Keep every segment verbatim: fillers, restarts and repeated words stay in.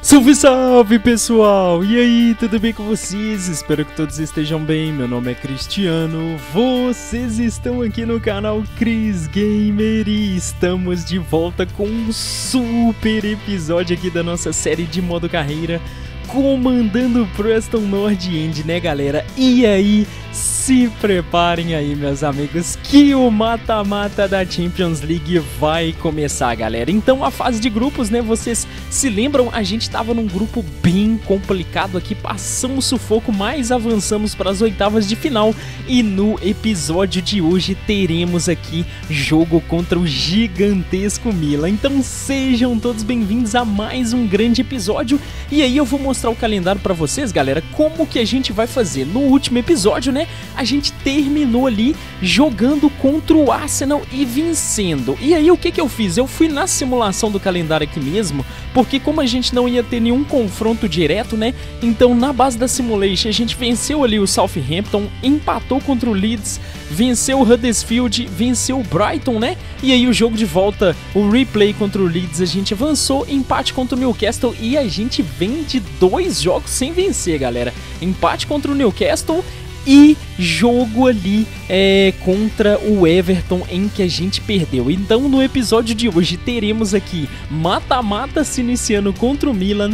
Salve, salve, pessoal! E aí, tudo bem com vocês? Espero que todos estejam bem. Meu nome é Cristiano, vocês estão aqui no canal Cris Gamer e estamos de volta com um super episódio aqui da nossa série de modo carreira, comandando o Preston North End, né, galera? E aí, se preparem aí, meus amigos, que o mata-mata da Champions League vai começar, galera. Então, a fase de grupos, né, vocês se lembram? A gente tava num grupo bem complicado aqui, passamos sufoco, mas avançamos para as oitavas de final. E no episódio de hoje teremos aqui jogo contra o gigantesco Milan. Então, sejam todos bem-vindos a mais um grande episódio. E aí eu vou mostrar o calendário para vocês, galera, como que a gente vai fazer. No último episódio, né, a gente terminou ali jogando contra o Arsenal e vencendo. E aí o que que eu fiz? Eu fui na simulação do calendário aqui mesmo, porque como a gente não ia ter nenhum confronto direto, né, então na base da simulation a gente venceu ali o Southampton, empatou contra o Leeds, venceu o Huddersfield, venceu o Brighton, né, e aí o jogo de volta, o replay contra o Leeds, a gente avançou, empate contra o Newcastle e a gente vem de dois jogos sem vencer, galera. Empate contra o Newcastle e jogo ali é, contra o Everton em que a gente perdeu. Então no episódio de hoje teremos aqui mata-mata se iniciando contra o Milan,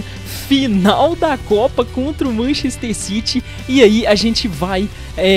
final da Copa contra o Manchester City, e aí a gente vai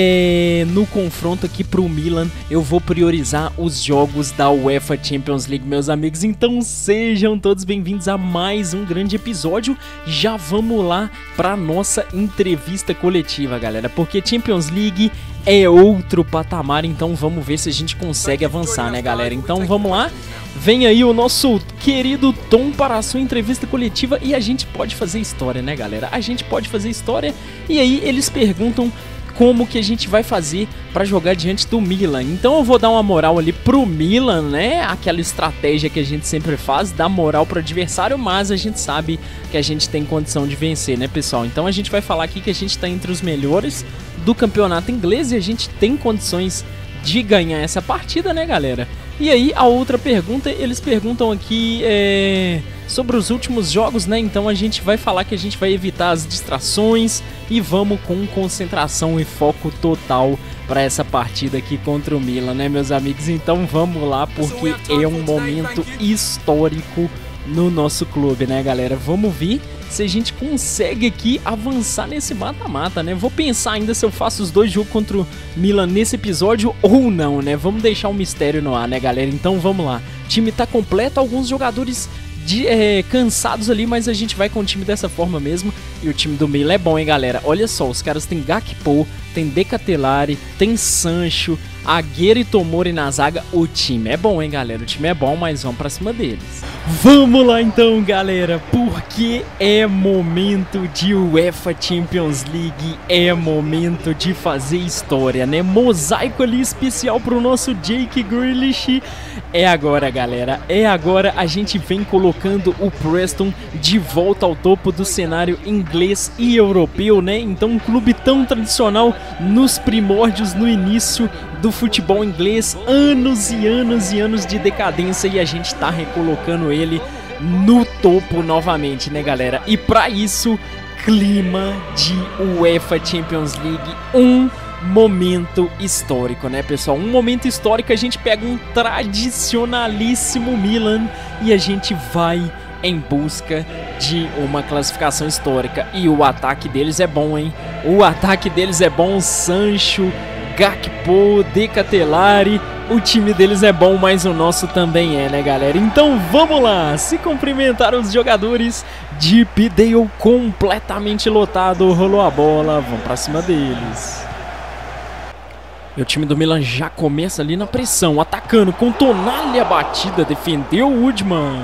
é, no confronto aqui pro Milan. Eu vou priorizar os jogos da UEFA Champions League, meus amigos. Então sejam todos bem-vindos a mais um grande episódio. Já vamos lá para nossa entrevista coletiva, galera, porque Champions League é outro patamar, então vamos ver se a gente consegue avançar, né, galera? Então vamos lá, vem aí o nosso querido Tom para a sua entrevista coletiva e a gente pode fazer história, né, galera? A gente pode fazer história. E aí eles perguntam como que a gente vai fazer para jogar diante do Milan. Então eu vou dar uma moral ali pro Milan, né? Aquela estratégia que a gente sempre faz, dar moral pro adversário, mas a gente sabe que a gente tem condição de vencer, né, pessoal? Então a gente vai falar aqui que a gente tá entre os melhores do campeonato inglês e a gente tem condições de ganhar essa partida, né, galera? E aí a outra pergunta, eles perguntam aqui é, sobre os últimos jogos, né? Então a gente vai falar que a gente vai evitar as distrações e vamos com concentração e foco total para essa partida aqui contra o Milan, né, meus amigos? Então vamos lá, porque é um momento histórico no nosso clube, né, galera? Vamos ver se a gente consegue aqui avançar nesse mata-mata, né? Vou pensar ainda se eu faço os dois jogos contra o Milan nesse episódio ou não, né? Vamos deixar um mistério no ar, né, galera? Então vamos lá. O time tá completo, alguns jogadores de, é, cansados ali, mas a gente vai com o time dessa forma mesmo. E o time do Milan é bom, hein, galera? Olha só, os caras tem Gakpo, tem De Ketelaere, tem Sancho, Agüero e Tomori na zaga. O time é bom, hein, galera? O time é bom, mas vamos pra cima deles. Vamos lá então, galera, porque é momento de UEFA Champions League, é momento de fazer história, né? Mosaico ali especial pro nosso Jake Grealish. É agora, galera, é agora. A gente vem colocando o Preston de volta ao topo do cenário inglês e europeu, né? Então um clube tão tradicional nos primórdios, no início do futebol inglês, anos e anos e anos de decadência, e a gente tá recolocando ele no topo novamente, né, galera? E pra isso, clima de UEFA Champions League, um momento histórico, né, pessoal? Um momento histórico, a gente pega um tradicionalíssimo Milan e a gente vai em busca de uma classificação histórica. E o ataque deles é bom, hein? O ataque deles é bom, Sancho, Gakpo, De Ketelaere, o time deles é bom, mas o nosso também é, né, galera? Então vamos lá, se cumprimentar os jogadores. Deep Dale completamente lotado, rolou a bola, vamos pra cima deles. E o time do Milan já começa ali na pressão, atacando com Tonali a batida, defendeu o Woodman.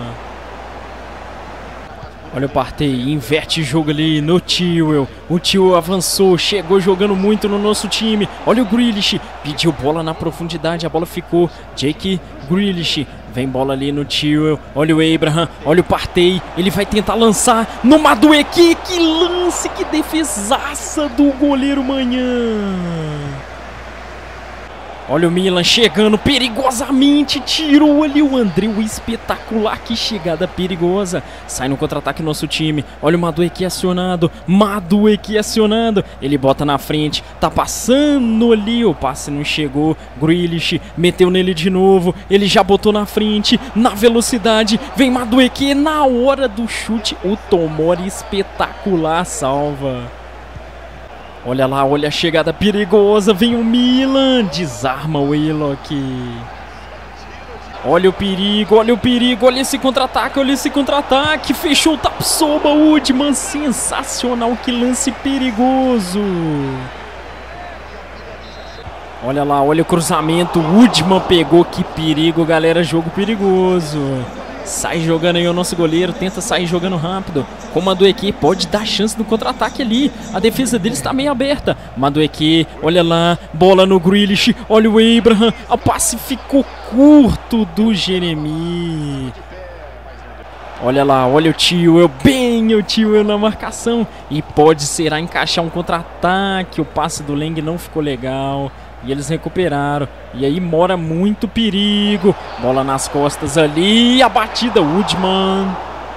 Olha o Partey, inverte jogo ali no Chilwell. O Chilwell avançou, chegou jogando muito no nosso time. Olha o Grealish, pediu bola na profundidade, a bola ficou. Jake Grealish, vem bola ali no Chilwell. Olha o Abraham, olha o Partey. Ele vai tentar lançar no Madueke. Que lance, que defesaça do goleiro Manhã. Olha o Milan chegando perigosamente, tirou ali o Andreu, espetacular, que chegada perigosa. Sai no contra-ataque nosso time, olha o Madueke acionado, Madueke acionando, ele bota na frente, tá passando ali, o passe não chegou, Grealish meteu nele de novo, ele já botou na frente, na velocidade, vem Madueke, na hora do chute, o Tomori espetacular salva. Olha lá, olha a chegada perigosa, vem o Milan, desarma o Willock. Olha o perigo, olha o perigo, olha esse contra-ataque, olha esse contra-ataque, fechou o Tapsoba, Woodman, sensacional, que lance perigoso. Olha lá, olha o cruzamento, Woodman pegou, que perigo, galera, jogo perigoso. Sai jogando aí o nosso goleiro, tenta sair jogando rápido. Com o Madueke, pode dar chance no contra-ataque ali. A defesa dele está meio aberta. Madueke, olha lá, bola no Grealish, olha o Abraham. O passe ficou curto do Jeremy. Olha lá, olha o Tio, bem o Tio na marcação. E pode, será, encaixar um contra-ataque. O passe do Leng não ficou legal. E eles recuperaram. E aí mora muito perigo. Bola nas costas ali. A batida, Woodman.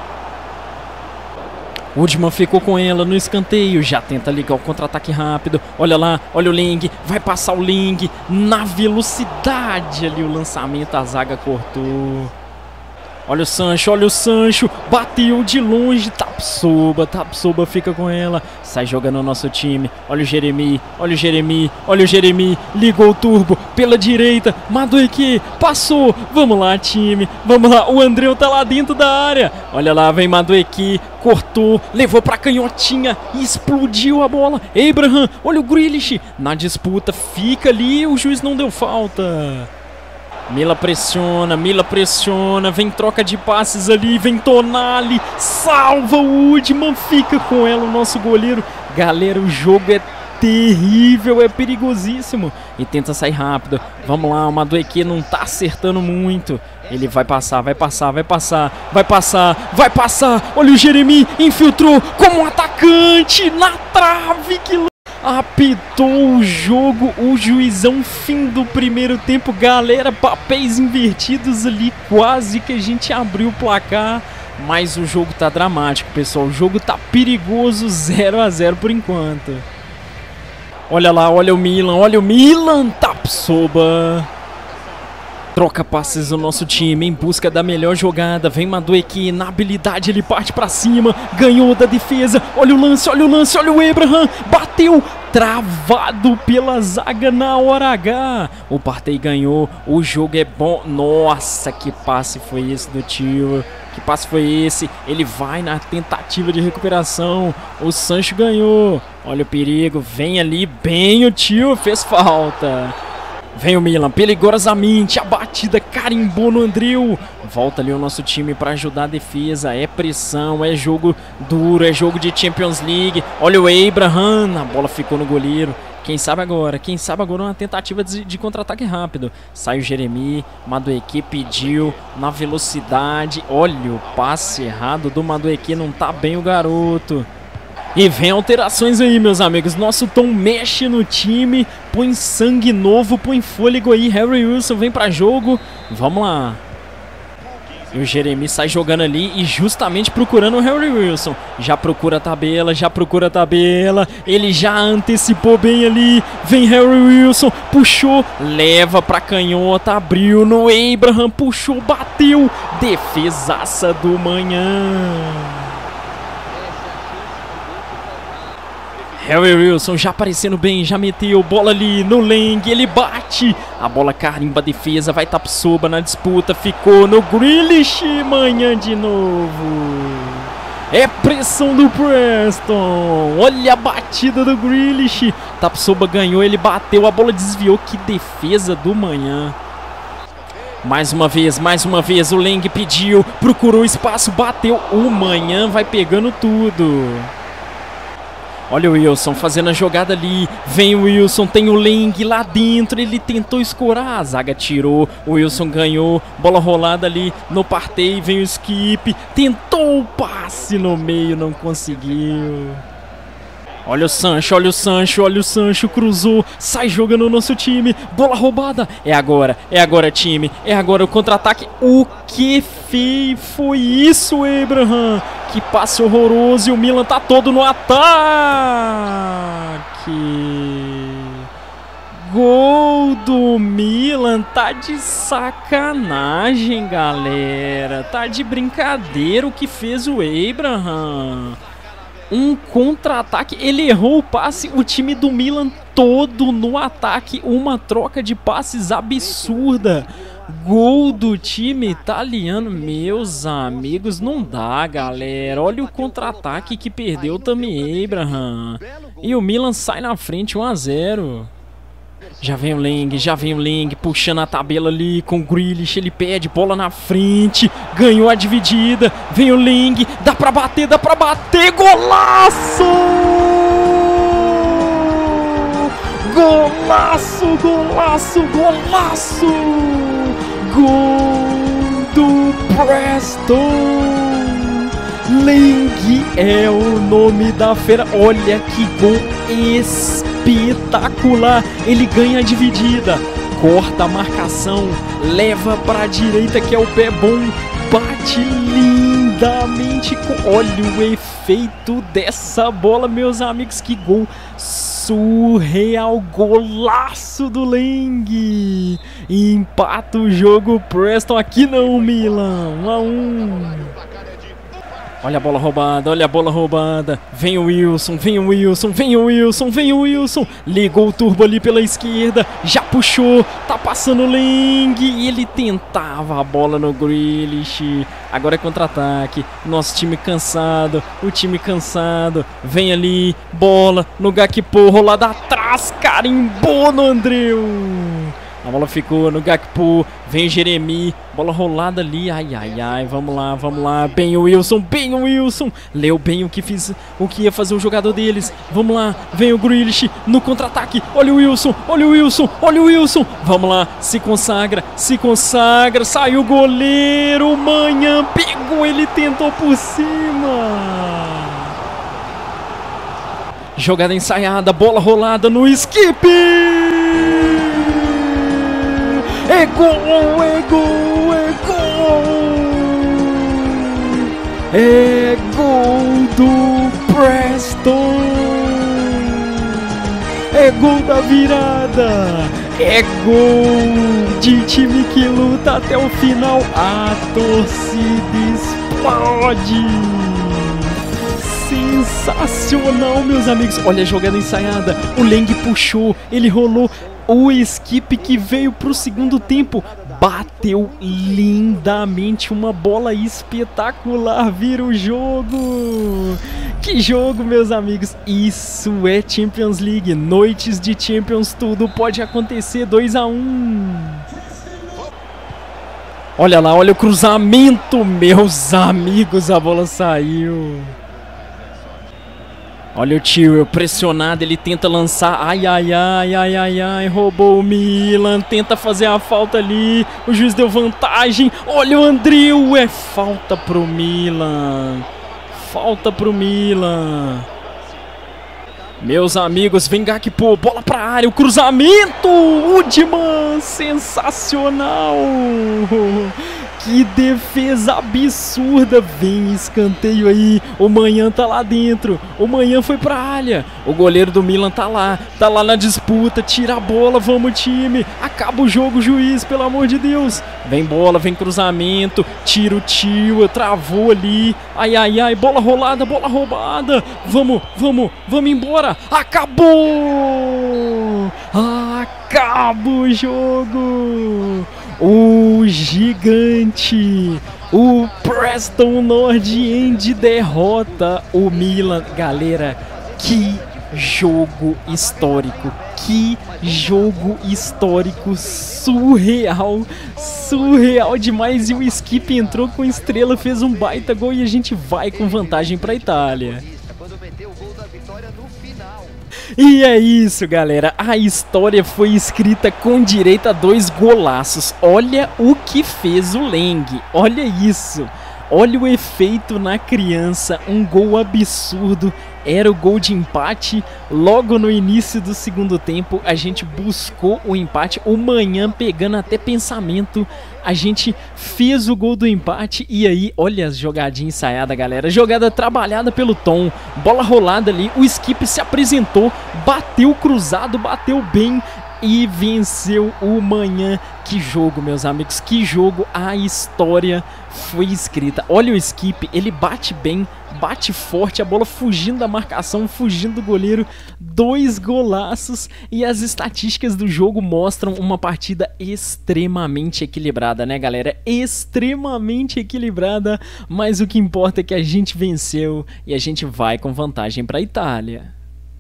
Woodman ficou com ela no escanteio. Já tenta ligar o contra-ataque rápido. Olha lá, olha o Leng. Vai passar o Leng. Na velocidade ali o lançamento. A zaga cortou. Olha o Sancho, olha o Sancho, bateu de longe, Tapsoba, Tapsoba fica com ela, sai jogando o nosso time, olha o Jeremy, olha o Jeremy, olha o Jeremy, ligou o turbo, pela direita, Madueke, passou, vamos lá time, vamos lá, o Andreu tá lá dentro da área, olha lá, vem Madueke, cortou, levou pra canhotinha, explodiu a bola, Abraham, olha o Grealish, na disputa, fica ali, o juiz não deu falta. Mila pressiona, Mila pressiona, vem troca de passes ali, vem Tonali, salva o Woodman, fica com ela o nosso goleiro. Galera, o jogo é terrível, é perigosíssimo. E tenta sair rápido, vamos lá, o Madueke não tá acertando muito. Ele vai passar, vai passar, vai passar, vai passar, vai passar. Olha o Jeremy, infiltrou como um atacante na trave, que apitou o jogo, o juizão, fim do primeiro tempo, galera, papéis invertidos ali, quase que a gente abriu o placar, mas o jogo tá dramático, pessoal, o jogo tá perigoso, zero a zero por enquanto. Olha lá, olha o Milan, olha o Milan, Tapsoba. Troca passes no nosso time em busca da melhor jogada. Vem Madueke, na habilidade ele parte pra cima. Ganhou da defesa. Olha o lance, olha o lance, olha o Abraham. Bateu, travado pela zaga na hora H. O Partey ganhou, o jogo é bom. Nossa, que passe foi esse do Tio. Que passe foi esse? Ele vai na tentativa de recuperação. O Sancho ganhou. Olha o perigo, vem ali bem o Tio, fez falta. Vem o Milan, perigosamente, a batida carimbou no Andreu. Volta ali o nosso time para ajudar a defesa. É pressão, é jogo duro, é jogo de Champions League. Olha o Abraham, a bola ficou no goleiro. Quem sabe agora, quem sabe agora uma tentativa de, de contra-ataque rápido. Sai o Jeremy, Madueke pediu na velocidade. Olha o passe errado do Madueke, não tá bem o garoto. E vem alterações aí, meus amigos. Nosso Tom mexe no time, põe sangue novo, põe fôlego aí. Harry Wilson vem pra jogo. Vamos lá. E o Jeremy sai jogando ali e justamente procurando o Harry Wilson. Já procura a tabela, já procura a tabela. Ele já antecipou bem ali. Vem Harry Wilson, puxou, leva pra canhota, abriu no Abraham, puxou, bateu. Defesaça do Manhã. Harry Wilson já aparecendo bem, já meteu bola ali no Leng, ele bate, a bola carimba a defesa, vai Tapsoba na disputa, ficou no Grealish, Manhã de novo. É pressão do Preston, olha a batida do Grealish, Tapsoba ganhou, ele bateu, a bola desviou, que defesa do Manhã. Mais uma vez, mais uma vez, o Leng pediu, procurou espaço, bateu, o Manhã vai pegando tudo. Olha o Wilson fazendo a jogada ali, vem o Wilson, tem o Leng lá dentro, ele tentou escorar, a zaga tirou, o Wilson ganhou, bola rolada ali no Partey, vem o Skip, tentou o passe no meio, não conseguiu. Olha o Sancho, olha o Sancho, olha o Sancho, cruzou, sai jogando o nosso time, bola roubada, é agora, é agora time, é agora o contra-ataque, o que feio foi isso, Abraham, que passe horroroso e o Milan tá todo no ataque, gol do Milan, tá de sacanagem, galera, tá de brincadeira o que fez o Abraham. Um contra-ataque, ele errou o passe, o time do Milan todo no ataque, uma troca de passes absurda. Gol do time italiano, meus amigos, não dá, galera. Olha o contra-ataque que perdeu o Tammy Abraham. E o Milan sai na frente um a zero. Já vem o Ling, já vem o Ling, puxando a tabela ali com o Grealish, ele pede, bola na frente, ganhou a dividida, vem o Ling, dá pra bater, dá pra bater, golaço! Golaço, golaço, golaço! Gol do Preston! Ling é o nome da fera, olha que gol espetacular, ele ganha a dividida, corta a marcação, leva para a direita que é o pé bom, bate lindamente, com... olha o efeito dessa bola, meus amigos, que gol surreal, golaço do Ling, empata o jogo Preston, aqui não Milan, um a um. Olha a bola roubada, olha a bola roubada. Vem o Wilson, vem o Wilson, vem o Wilson, vem o Wilson. Ligou o turbo ali pela esquerda, já puxou, tá passando o Ling. E ele tentava a bola no Grealish. Agora é contra-ataque, nosso time cansado, o time cansado. Vem ali, bola no Gakpo, rolada atrás, carimbou no Andreu. A bola ficou no Gakpo, vem o Jeremy, bola rolada ali, ai, ai, ai, vamos lá, vamos lá, bem o Wilson, bem o Wilson, leu bem o que, fiz, o que ia fazer o jogador deles, vamos lá, vem o Grealish no contra-ataque, olha o Wilson, olha o Wilson, olha o Wilson, vamos lá, se consagra, se consagra, saiu o goleiro, Manhã pegou, ele tentou por cima. Jogada ensaiada, bola rolada no skip! É gol, é gol, é gol! É gol do Preston! É gol da virada! É gol de time que luta até o final! A torcida explode! Sensacional, meus amigos! Olha a jogada ensaiada, o Ling puxou, ele rolou. O skip que veio para o segundo tempo bateu lindamente, uma bola espetacular, vira o jogo. Que jogo, meus amigos, isso é Champions League, noites de Champions, tudo pode acontecer, dois a um. Olha lá, olha o cruzamento, meus amigos, a bola saiu. Olha o Tio, pressionado, ele tenta lançar, ai, ai, ai, ai, ai, ai, roubou o Milan, tenta fazer a falta ali, o juiz deu vantagem, olha o Andreu, é falta pro Milan, falta pro Milan. Meus amigos, vem Gakpo, bola pra área, o cruzamento, Udman, sensacional. Que defesa absurda, vem escanteio aí, o Manhã tá lá dentro, o Manhã foi pra área, o goleiro do Milan tá lá, tá lá na disputa, tira a bola, vamos time, acaba o jogo, juiz, pelo amor de Deus, vem bola, vem cruzamento, tira o Tio, travou ali, ai, ai, ai, bola rolada, bola roubada, vamos, vamos, vamos embora, acabou, acaba o jogo. O gigante, o Preston North End derrota o Milan. Galera, que jogo histórico, que jogo histórico, surreal, surreal demais. E o Skip entrou com estrela, fez um baita gol e a gente vai com vantagem para a Itália. E é isso, galera, a história foi escrita com direito a dois golaços. Olha o que fez o Ling, olha isso, olha o efeito na criança, um gol absurdo. era o gol de empate. Logo no início do segundo tempo, a gente buscou o empate. O Manhã pegando até pensamento, a gente fez o gol do empate. E aí, olha as jogadinhas ensaiadas, galera. Jogada trabalhada pelo Tom, bola rolada ali, o Skip se apresentou, bateu cruzado, bateu bem e venceu o Manhã. Que jogo, meus amigos, que jogo. A história foi escrita. Olha o Skip, ele bate bem, bate forte, a bola fugindo da marcação, fugindo do goleiro. Dois golaços e as estatísticas do jogo mostram uma partida extremamente equilibrada, né, galera? Extremamente equilibrada, mas o que importa é que a gente venceu e a gente vai com vantagem para a Itália.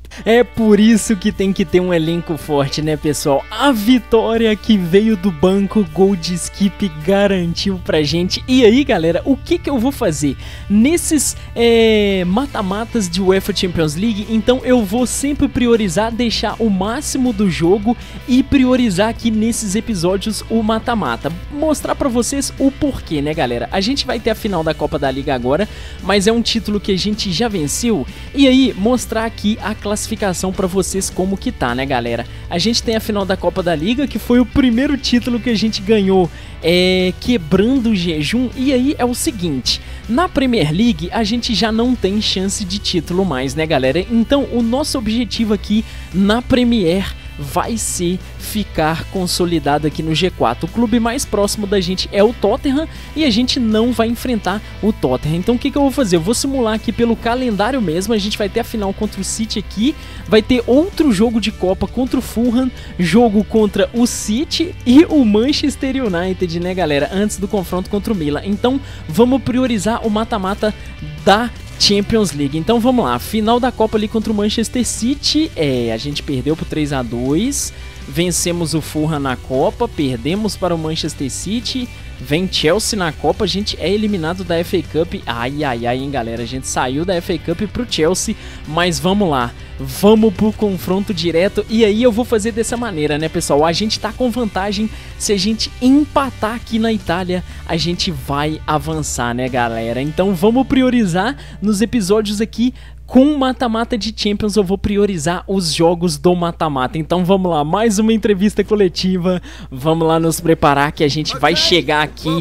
É por isso que tem que ter um elenco forte, né, pessoal? A vitória que veio do banco, gol de Skip, garantiu pra gente. E aí, galera, o que que eu vou fazer? Nesses é, mata-matas de UEFA Champions League, então eu vou sempre priorizar deixar o máximo do jogo e priorizar aqui nesses episódios o mata-mata. Mostrar pra vocês o porquê, né, galera? A gente vai ter a final da Copa da Liga agora, mas é um título que a gente já venceu. E aí, mostrar aqui a classificação classificação para vocês como que tá, né, galera? A gente tem a final da Copa da Liga, que foi o primeiro título que a gente ganhou é, quebrando o jejum. E aí é o seguinte, na Premier League a gente já não tem chance de título mais, né, galera? Então o nosso objetivo aqui na Premier vai ser ficar consolidado aqui no G quatro. O clube mais próximo da gente é o Tottenham e a gente não vai enfrentar o Tottenham. Então o que que eu vou fazer? Eu vou simular aqui pelo calendário mesmo. A gente vai ter a final contra o City aqui, vai ter outro jogo de Copa contra o Fulham, jogo contra o City e o Manchester United, né, galera? Antes do confronto contra o Milan. Então vamos priorizar o mata-mata da Champions League. Então vamos lá, final da Copa ali contra o Manchester City, é, a gente perdeu por três a dois, vencemos o Fulham na Copa, perdemos para o Manchester City, vem Chelsea na Copa, a gente é eliminado da F A Cup, ai ai ai, hein, galera, a gente saiu da F A Cup pro Chelsea, mas vamos lá, vamos pro confronto direto. E aí eu vou fazer dessa maneira, né, pessoal? A gente tá com vantagem, se a gente empatar aqui na Itália, a gente vai avançar, né, galera? Então vamos priorizar nos episódios aqui. Com mata-mata de Champions eu vou priorizar os jogos do mata-mata. Então vamos lá, mais uma entrevista coletiva. Vamos lá nos preparar que a gente vai chegar aqui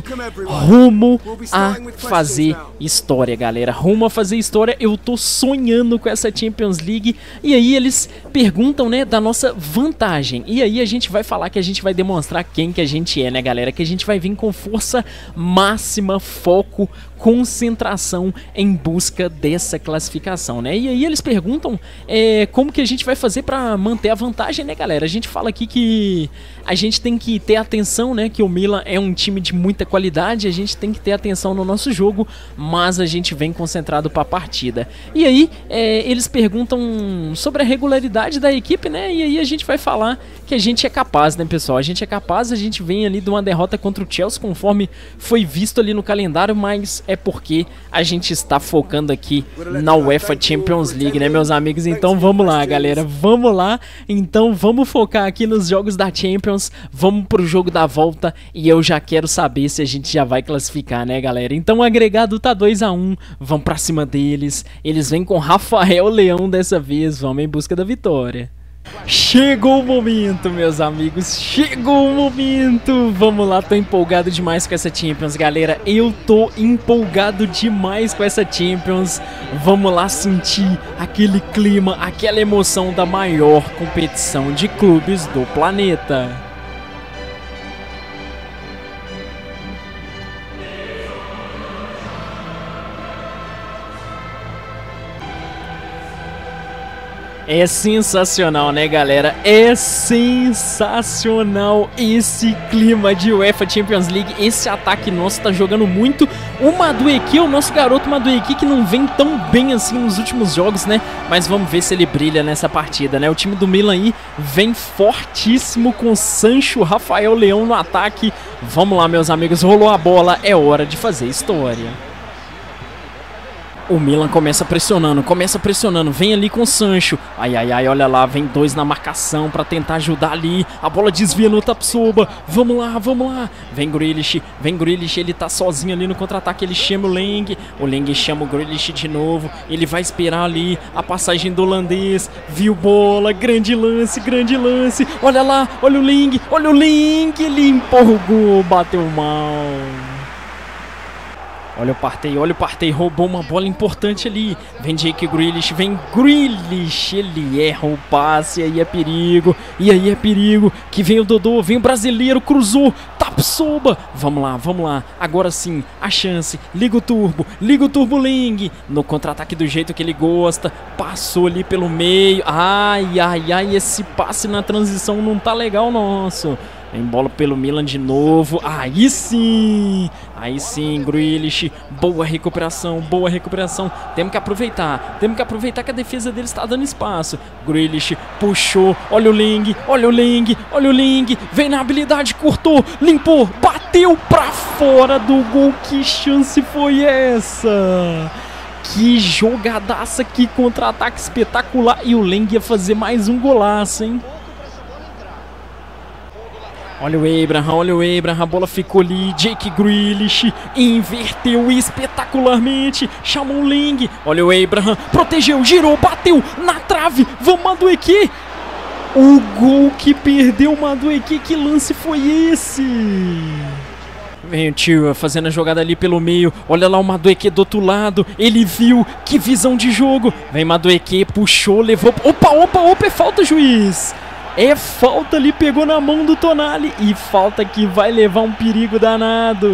rumo a fazer história, galera. Rumo a fazer história. Eu tô sonhando com essa Champions League. E aí eles perguntam, né, da nossa vantagem. E aí a gente vai falar que a gente vai demonstrar quem que a gente é, né, galera? Que a gente vai vir com força máxima, foco, concentração em busca dessa classificação, né? E aí eles perguntam é, como que a gente vai fazer para manter a vantagem, né, galera? A gente fala aqui que a gente tem que ter atenção, né? Que o Milan é um time de muita qualidade, a gente tem que ter atenção no nosso jogo, mas a gente vem concentrado para a partida. E aí é, eles perguntam sobre a regularidade da equipe, né? E aí a gente vai falar que a gente é capaz, né, pessoal? A gente é capaz, a gente vem ali de uma derrota contra o Chelsea, conforme foi visto ali no calendário, mas é porque a gente está focando aqui na UEFA Champions League, né, meus amigos? Então vamos lá, galera, vamos lá. Então vamos focar aqui nos jogos da Champions, vamos pro jogo da volta e eu já quero saber se a gente já vai classificar, né, galera? Então o agregado tá dois a um, vamos pra cima deles, eles vêm com Rafael Leão dessa vez, vamos em busca da vitória. Chegou o momento, meus amigos, chegou o momento. Vamos lá, tô empolgado demais com essa Champions, galera. Eu tô empolgado demais com essa Champions. Vamos lá sentir aquele clima, aquela emoção da maior competição de clubes do planeta. É sensacional, né, galera? É sensacional esse clima de UEFA Champions League. Esse ataque nosso tá jogando muito. O Madueke, o nosso garoto Madueke, que não vem tão bem assim nos últimos jogos, né? Mas vamos ver se ele brilha nessa partida, né? O time do Milan aí vem fortíssimo com Sancho, Rafael Leão no ataque. Vamos lá, meus amigos. Rolou a bola, é hora de fazer história. O Milan começa pressionando, começa pressionando, vem ali com o Sancho. Ai, ai, ai, olha lá, vem dois na marcação pra tentar ajudar ali. A bola desvia no Tapsoba. Vamos lá, vamos lá. Vem Grealish, vem Grealish, ele tá sozinho ali no contra-ataque, ele chama o Leng. O Leng chama o Grealish de novo. Ele vai esperar ali a passagem do holandês. Viu bola, grande lance, grande lance. Olha lá, olha o Leng, olha o Leng. Ele empolgou, bateu mal. Olha o Partey, olha o Partey, roubou uma bola importante ali. Vem Jake Grealish, vem Grealish, ele erra o passe, aí é perigo, e aí é perigo, que vem o Dodô, vem o brasileiro, cruzou, Tapsoba. Vamos lá, vamos lá, agora sim, a chance, liga o turbo, liga o turbo Leng, no contra-ataque do jeito que ele gosta, passou ali pelo meio, ai, ai, ai, esse passe na transição não tá legal nosso. Vem bola pelo Milan de novo. Aí sim. Aí sim, Grealish. Boa recuperação, boa recuperação. Temos que aproveitar. Temos que aproveitar que a defesa dele está dando espaço. Grealish puxou. Olha o Leng, olha o Leng, olha o Leng. Vem na habilidade, cortou, limpou, bateu pra fora do gol. Que chance foi essa? Que jogadaça, que contra-ataque espetacular. E o Leng ia fazer mais um golaço, hein? Olha o Abraham, olha o Abraham, a bola ficou ali, Jake Grealish inverteu espetacularmente, chamou o Leng, olha o Abraham, protegeu, girou, bateu na trave, vamos Madueke! O gol que perdeu o Madueke, que lance foi esse? Vem o Tio fazendo a jogada ali pelo meio, olha lá o Madueke do outro lado, ele viu, que visão de jogo, vem Madueke, puxou, levou, opa, opa, opa, é falta, juiz! É falta ali, pegou na mão do Tonali. E falta que vai levar um perigo danado.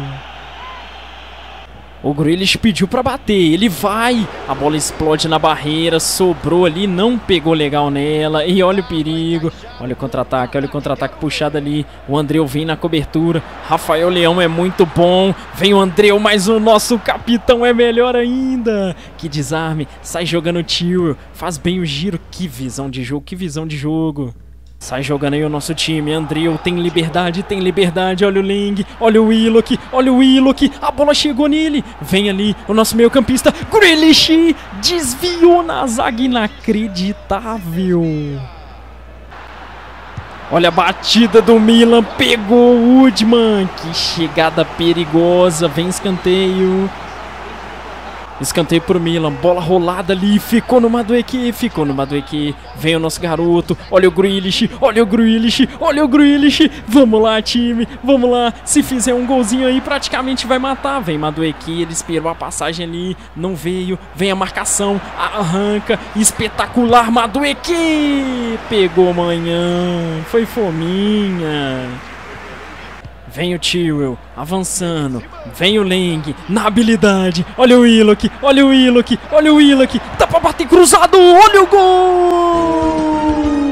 O Grealish pediu pra bater, ele vai. A bola explode na barreira, sobrou ali, não pegou legal nela. E olha o perigo. Olha o contra-ataque, olha o contra-ataque puxado ali. O Andreu vem na cobertura. Rafael Leão é muito bom. Vem o Andreu, mas o nosso capitão é melhor ainda. Que desarme, sai jogando o Tio. Faz bem o giro. Que visão de jogo, que visão de jogo. Sai jogando aí o nosso time, Andreu tem liberdade, tem liberdade, olha o Leng, olha o Willock, olha o Willock, a bola chegou nele, vem ali o nosso meio campista, Grealish, desviou na zaga, inacreditável. Olha a batida do Milan, pegou o Woodman, que chegada perigosa, vem escanteio. Escanteio pro Milan, bola rolada ali, ficou no Madueke, ficou no Madueke, vem o nosso garoto, olha o Grealish, olha o Grealish, olha o Grealish, vamos lá time, vamos lá, se fizer um golzinho aí praticamente vai matar, vem Madueke, ele esperou a passagem ali, não veio, vem a marcação, arranca, espetacular Madueke, pegou manhã, foi fominha. Vem o Tio avançando, vem o Leng na habilidade, olha o Willock, olha o Willock, olha o Willock, dá pra bater cruzado, olha o gol!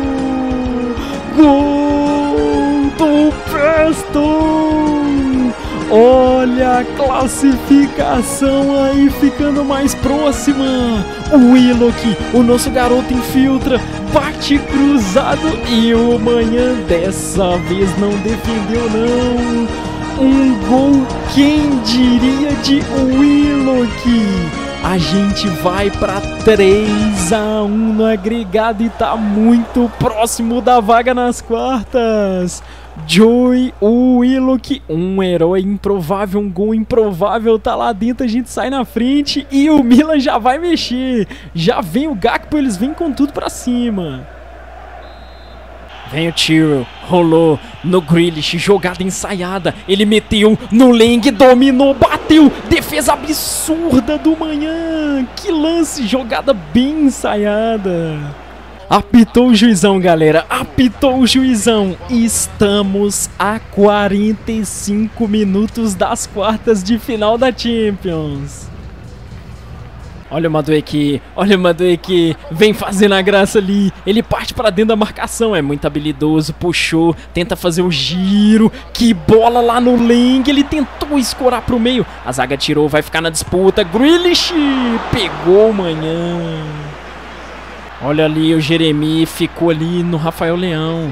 Gol do Preston! Olha a classificação aí ficando mais próxima. O Willock, o nosso garoto infiltra, bate cruzado e o Manhã dessa vez não defendeu não. Um gol, quem diria, de Willock. A gente vai para três a um no agregado e tá muito próximo da vaga nas quartas. Joey, o Willock, um herói improvável, um gol improvável, tá lá dentro, a gente sai na frente e o Milan já vai mexer. Já vem o Gakpo, eles vêm com tudo pra cima. Vem o Tyrell, rolou no Grealish, jogada ensaiada, ele meteu no Leng, dominou, bateu, defesa absurda do Manhã, que lance, jogada bem ensaiada. Apitou o juizão, galera, apitou o juizão, estamos a quarenta e cinco minutos das quartas de final da Champions. Olha o Madueke, olha o Madueke, vem fazendo a graça ali, ele parte pra dentro da marcação, é muito habilidoso, puxou, tenta fazer o giro, que bola lá no Leng, ele tentou escorar pro meio, a zaga tirou, vai ficar na disputa, Grealish, pegou o Manhã. Olha ali o Jeremy, ficou ali no Rafael Leão,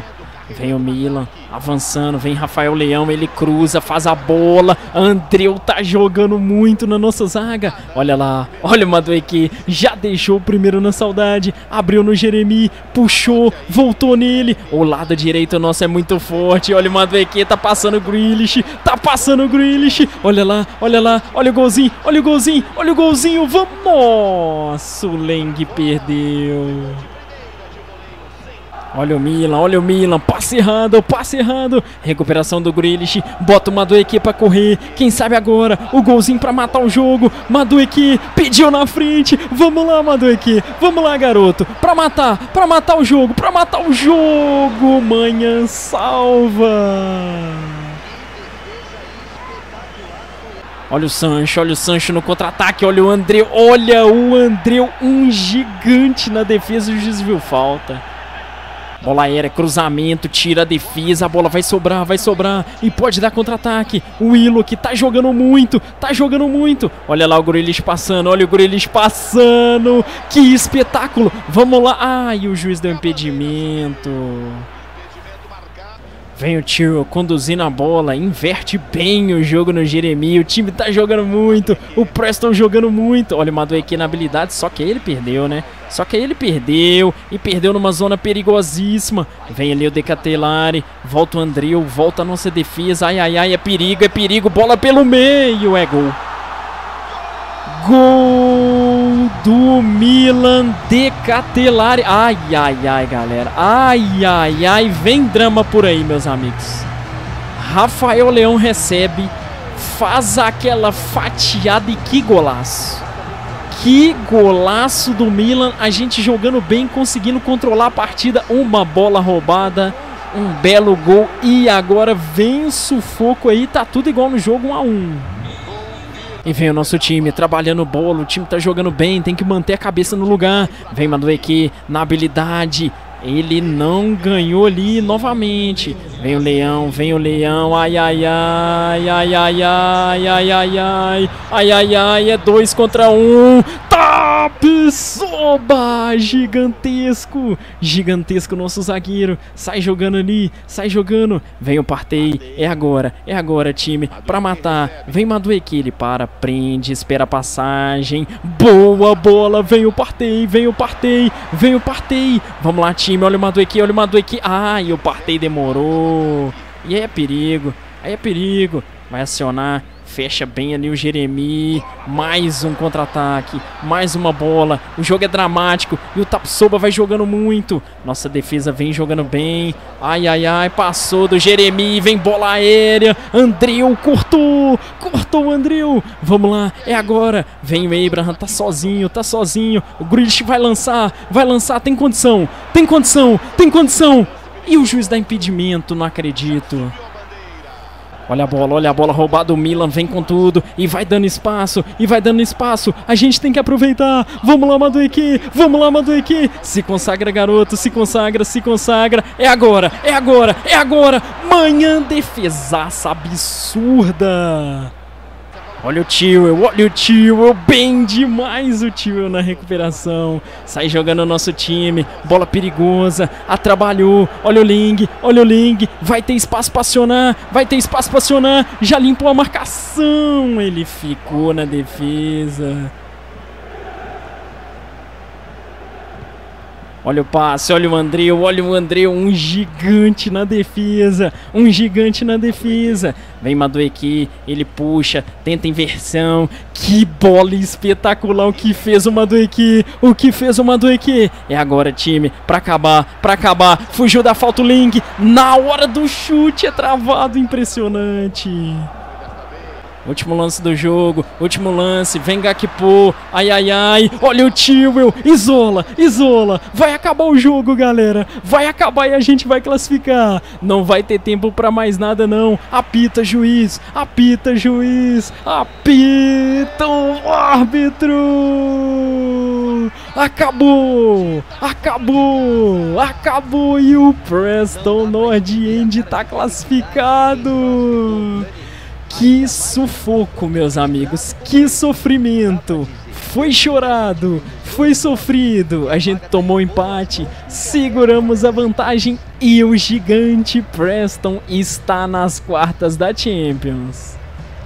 Vem o Milan, avançando, vem Rafael Leão, ele cruza, faz a bola. Andreu tá jogando muito na nossa zaga. Olha lá, olha o Madueke, já deixou o primeiro na saudade. Abriu no Jeremy, puxou, voltou nele. O lado direito nosso é muito forte. Olha o Madueke, tá passando o Grealish, tá passando o Grealish. Olha lá, olha lá, olha o golzinho, olha o golzinho, olha o golzinho. Vamos! Nossa, o Leng perdeu. Olha o Milan, olha o Milan, passe errado, passe errado. Recuperação do Grealish, bota o Madueke pra correr. Quem sabe agora, o golzinho pra matar o jogo. Madueke pediu na frente. Vamos lá, Madueke, vamos lá, garoto. Pra matar, pra matar o jogo, pra matar o jogo. Manhã salva. Olha o Sancho, olha o Sancho no contra-ataque. Olha o Andreu, olha o Andreu, um gigante na defesa. O juiz viu falta. Bola aérea, cruzamento, tira a defesa, a bola vai sobrar, vai sobrar e pode dar contra-ataque. O Willock tá jogando muito, tá jogando muito. Olha lá o Grealish passando, olha o Grealish passando. Que espetáculo, vamos lá. Ai, o juiz deu impedimento. Vem o Tio conduzindo a bola, inverte bem o jogo no Jeremy. O time tá jogando muito, o Preston jogando muito. Olha o Madueke na habilidade, só que ele perdeu, né? Só que ele perdeu e perdeu numa zona perigosíssima. Vem ali o Decatelare, volta o Andreu, volta a nossa defesa. Ai, ai, ai, é perigo, é perigo. Bola pelo meio, é gol. Gol do Milan, Decatelare. Ai, ai, ai, galera. Ai, ai, ai. Vem drama por aí, meus amigos. Rafael Leão recebe, faz aquela fatiada e que golaço. Que golaço do Milan. A gente jogando bem, conseguindo controlar a partida. Uma bola roubada, um belo gol. E agora vem o sufoco aí. Tá tudo igual no jogo, um a um. E vem o nosso time trabalhando bola, o time tá jogando bem, tem que manter a cabeça no lugar. Vem Madueke na habilidade, ele não ganhou ali novamente. Vem o Leão, vem o Leão, ai, ai, ai, ai, ai, ai, ai, ai, ai, ai, ai, ai, é dois contra um. Top Soba, gigantesco, gigantesco nosso zagueiro, sai jogando ali, sai jogando. Vem o Partey, é agora, é agora time, pra matar. Vem Madueke, ele para, prende, espera a passagem. Boa bola, vem o Partey, vem o Partey, vem o Partey. Vamos lá time, olha o Madueke, olha o Madueke. Ai, o Partey demorou. E aí é perigo, aí é perigo. Vai acionar. Fecha bem ali o Jeremy. Mais um contra-ataque. Mais uma bola. O jogo é dramático. E o Tapsoba vai jogando muito. Nossa defesa vem jogando bem. Ai, ai, ai. Passou do Jeremy. Vem bola aérea. Andreu cortou. Cortou o Andreu. Vamos lá. É agora. Vem o Abraham. Tá sozinho. Tá sozinho. O Grealish vai lançar. Vai lançar. Tem condição. Tem condição. Tem condição. E o juiz dá impedimento. Não acredito. Olha a bola, olha a bola roubada, o Milan vem com tudo e vai dando espaço, e vai dando espaço, a gente tem que aproveitar. Vamos lá, Madueke, vamos lá, Madueke. Se consagra, garoto, se consagra, se consagra. É agora, é agora, é agora. Manhã defesaça absurda. Olha o Tio, olha o Tio, bem demais o Tio na recuperação. Sai jogando o nosso time, bola perigosa, atrabalhou. Olha o Ling, olha o Ling, vai ter espaço para acionar, vai ter espaço para acionar. Já limpou a marcação, ele ficou na defesa. Olha o passe, olha o Andreu, olha o Andreu, um gigante na defesa, um gigante na defesa. Vem Madueke, ele puxa, tenta inversão. Que bola espetacular o que fez o Madueke, o que fez o Madueke. É agora, time, pra acabar, pra acabar. Fugiu da falta o Ling, na hora do chute é travado, impressionante. Último lance do jogo, último lance, vem Gakpo, ai, ai, ai, olha o Chilwell, isola, isola, vai acabar o jogo, galera, vai acabar e a gente vai classificar, não vai ter tempo pra mais nada não, apita juiz, apita juiz, apita o árbitro, acabou, acabou, acabou e o Preston North End tá classificado. Que sufoco, meus amigos, que sofrimento, foi chorado, foi sofrido, a gente tomou empate, seguramos a vantagem e o gigante Preston está nas quartas da Champions.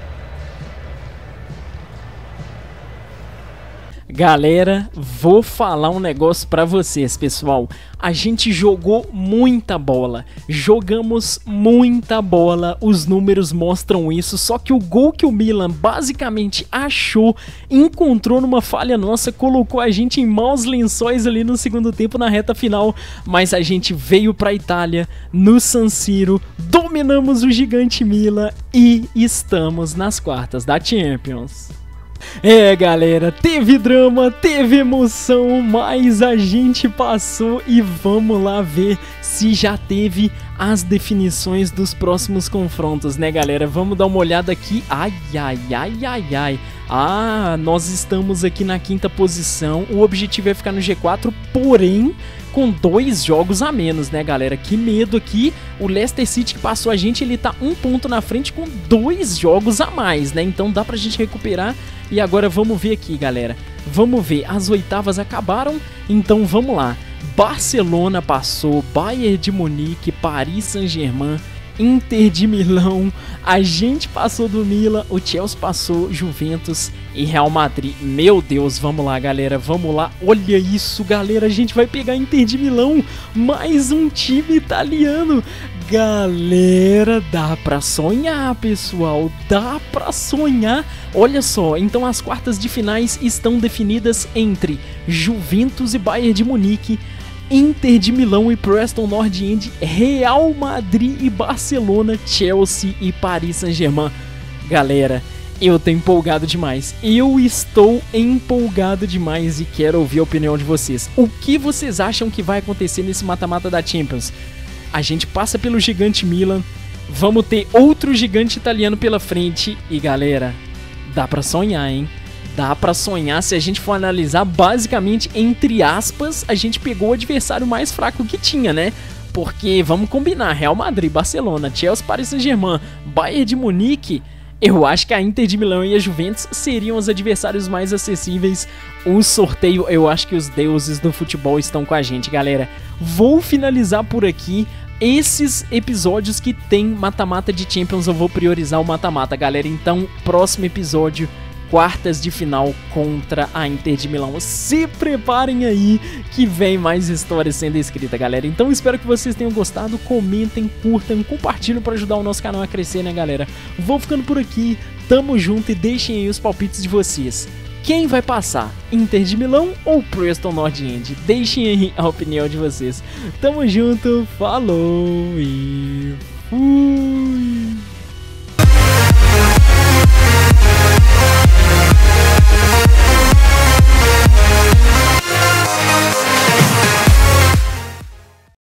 Galera, vou falar um negócio pra vocês, pessoal. A gente jogou muita bola, jogamos muita bola, os números mostram isso, só que o gol que o Milan basicamente achou, encontrou numa falha nossa, colocou a gente em maus lençóis ali no segundo tempo na reta final, mas a gente veio pra Itália, no San Siro, dominamos o gigante Milan e estamos nas quartas da Champions. É, galera, teve drama, teve emoção, mas a gente passou e vamos lá ver se já teve as definições dos próximos confrontos, né, galera? Vamos dar uma olhada aqui. Ai, ai, ai, ai, ai. Ah, nós estamos aqui na quinta posição. O objetivo é ficar no G quatro, porém com dois jogos a menos, né, galera? Que medo aqui. O Leicester City que passou a gente, ele tá um ponto na frente com dois jogos a mais, né? Então dá pra gente recuperar. E agora vamos ver aqui, galera. Vamos ver, as oitavas acabaram, então vamos lá. Barcelona passou, Bayern de Munique, Paris Saint-Germain, Inter de Milão, a gente passou do Milan, o Chelsea passou, Juventus e Real Madrid. Meu Deus, vamos lá, galera, vamos lá. Olha isso, galera, a gente vai pegar Inter de Milão, mais um time italiano. Galera, dá pra sonhar, pessoal, dá pra sonhar. Olha só, então as quartas de finais estão definidas entre Juventus e Bayern de Munique, Inter de Milão e Preston North End, Real Madrid e Barcelona, Chelsea e Paris Saint-Germain. Galera, eu tô empolgado demais, eu estou empolgado demais e quero ouvir a opinião de vocês. O que vocês acham que vai acontecer nesse mata-mata da Champions? A gente passa pelo gigante Milan, vamos ter outro gigante italiano pela frente e, galera, dá pra sonhar, hein? Dá pra sonhar. Se a gente for analisar, basicamente, entre aspas, a gente pegou o adversário mais fraco que tinha, né? Porque, vamos combinar, Real Madrid, Barcelona, Chelsea, Paris Saint-Germain, Bayern de Munique, eu acho que a Inter de Milão e a Juventus seriam os adversários mais acessíveis. O sorteio, eu acho que os deuses do futebol estão com a gente, galera. Vou finalizar por aqui. Esses episódios que tem mata-mata de Champions, eu vou priorizar o mata-mata, galera. Então, próximo episódio, quartas de final contra a Inter de Milão. Se preparem aí que vem mais histórias sendo escrita, galera. Então espero que vocês tenham gostado. Comentem, curtam, compartilhem para ajudar o nosso canal a crescer, né, galera? Vou ficando por aqui. Tamo junto e deixem aí os palpites de vocês. Quem vai passar? Inter de Milão ou Preston North End? Deixem aí a opinião de vocês. Tamo junto, falou e fui!